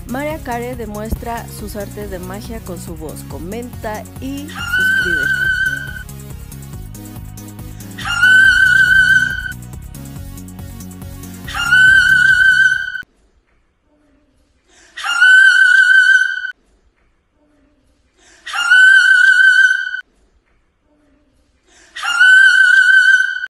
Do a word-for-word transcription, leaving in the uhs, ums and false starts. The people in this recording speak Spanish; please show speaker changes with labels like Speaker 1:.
Speaker 1: María Carey demuestra sus artes de magia con su voz. Comenta y suscríbete.